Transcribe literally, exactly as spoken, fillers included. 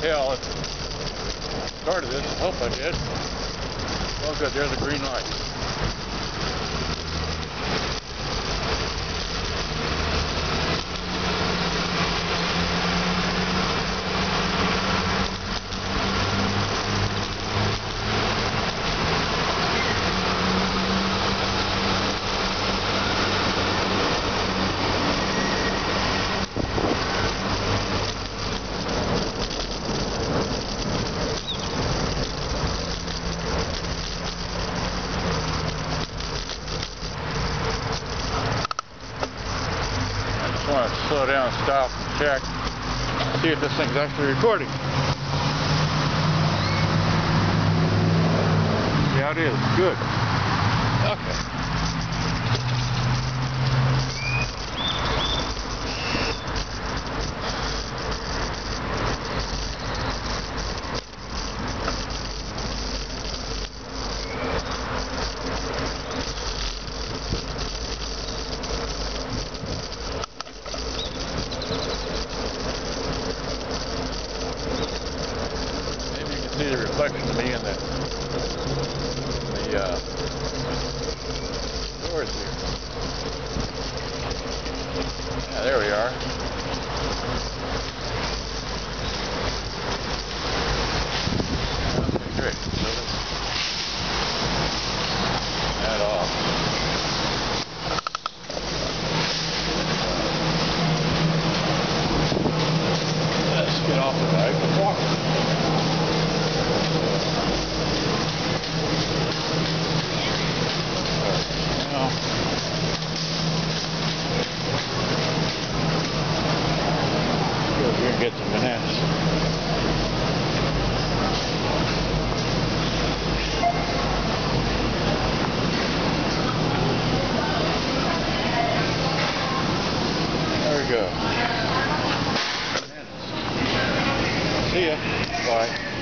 tell if I started this. I hope I did. Oh good, there's a green light. I want to slow down, stop, and check, see if this thing's actually recording. Yeah, it is. Good. Okay. See the reflection of me in the, the uh, doors here. Yeah, there we are. Okay, great. So that off. Let's get off the bike and walk. Get some bananas. There we go. See ya. Bye.